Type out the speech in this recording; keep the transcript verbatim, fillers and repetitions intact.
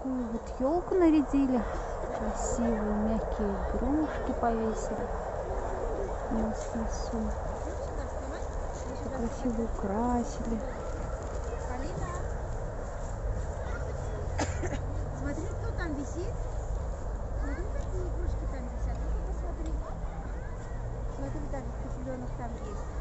такую вот елку нарядили. Красивые мягкие игрушки повесили у нас в лесу. Все красиво украсили. Смотри, кто там висит. Смотри, какие игрушки там висят. Ну-ка посмотри. Смотри, даже цыпленок там есть.